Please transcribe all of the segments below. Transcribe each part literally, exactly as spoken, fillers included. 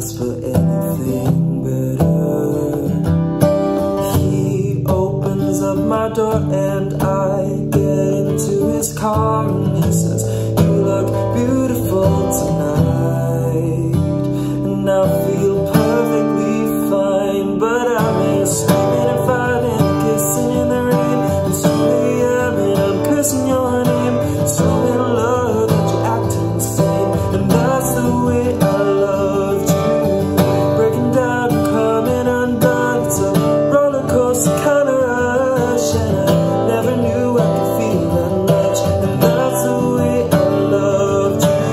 ask for anything better. He opens up my door and I get into his car, and he says, "You look beautiful tonight." And I feel perfectly fine, but I miss screaming and fighting and kissing in the rain. And so am and I'm cursing your name. So in love that you're acting insane, and that's the way I loved you. Breaking down and coming undone. It's a roller coaster kind of rush, and I never knew I could feel that much. And that's the way I loved you.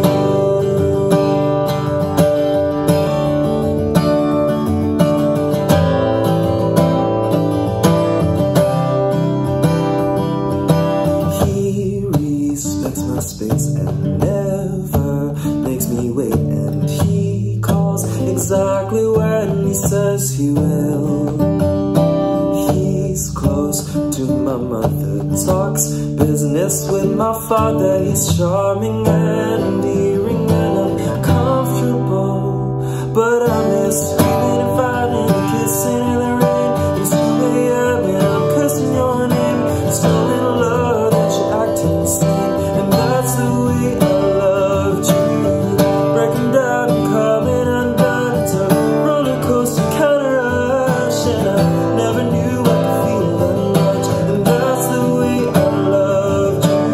He respects my space and never makes me wait, and he calls exactly when he says he will. He's close to my mother, talks business with my father. He's charming and endearing and uncomfortable, but I miss screaming and fighting and kissing in the rain. It's two A M and I'm cursing your name. So in love that you're acting insane, and that's the way I loved you. Breaking down and coming undone. It's a roller coaster kind of rush, and I never knew I could feel that much. And that's the way I loved you.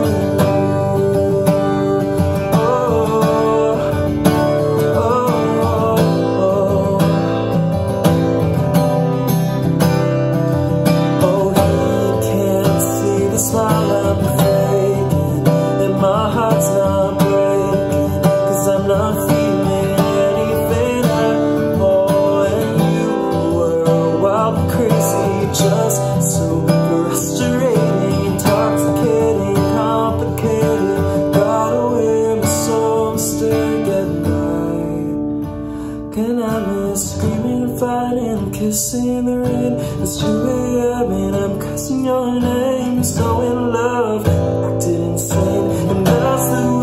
Oh, oh, oh, oh. Oh, he can't see the smile I'm faking, and my heart's not breaking, 'cause I'm not feeling anything at all. And you were wild and crazy, just so frustrating, intoxicating, complicated. Got away with so mistake at night. Can I miss screaming and fighting and kissing in the rain? It's two A M and I'm cussing your name. So in love, acting insane, and that's the